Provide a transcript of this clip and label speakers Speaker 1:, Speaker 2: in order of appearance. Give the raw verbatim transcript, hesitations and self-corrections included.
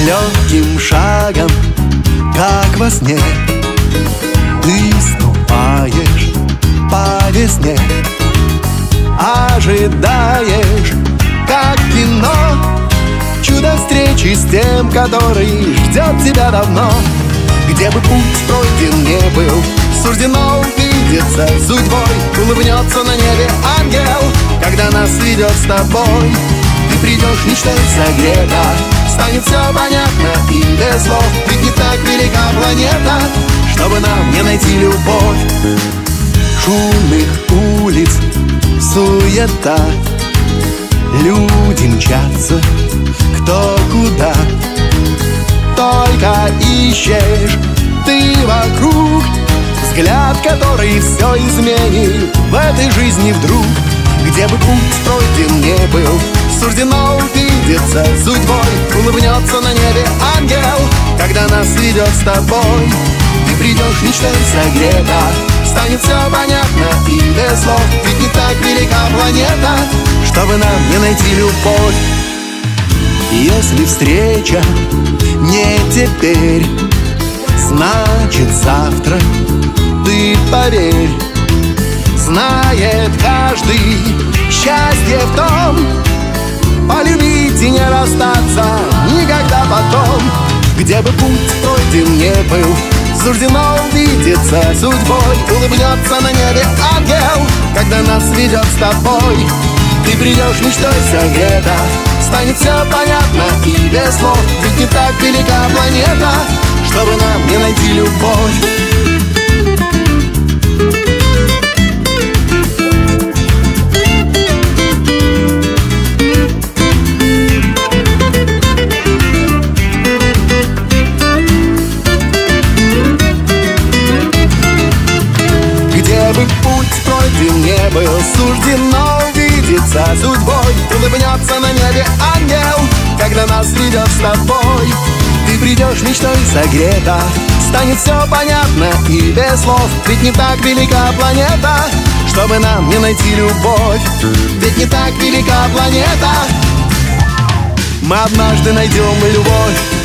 Speaker 1: Легким шагом, как во сне, ты ступаешь по весне, ожидаешь, как кино, чудо встречи с тем, который ждет тебя давно. Где бы путь пройден не был, суждено увидеться судьбой. Улыбнется на небе ангел, когда нас ведет с тобой. Ты придешь мечтой согрета, станет все понятно и без слов. Ведь не так велика планета, чтобы нам не найти любовь. Шумных улиц суета, люди мчатся кто куда. Только ищешь ты вокруг взгляд, который все изменит в этой жизни вдруг. Где бы путь пройден не был, суждено увидеться судьбой. Улыбнется на небе ангел, когда нас ведет с тобой. Ты придешь мечтой согрета, станет все понятно и без слов. Ведь не так велика планета, чтобы нам не найти любовь. Если встреча не теперь, значит завтра, ты поверь. Знает каждый счастье в том, полюбить и не расстаться никогда потом. Где бы путь пройден не был, суждено увидеться судьбой. Улыбнется на небе ангел, когда нас ведет с тобой. Ты придешь мечтой согрета, станет все понятно и без слов. Ведь не так велика планета, чтобы нам не найти любовь. Где бы путь пройден не был, суждено увидеться судьбой. Улыбнется на небе ангел, когда нас ведет с тобой. Ты придешь мечтой согрета, станет все понятно и без слов. Ведь не так велика планета, чтобы нам не найти любовь. Ведь не так велика планета, мы однажды найдем любовь.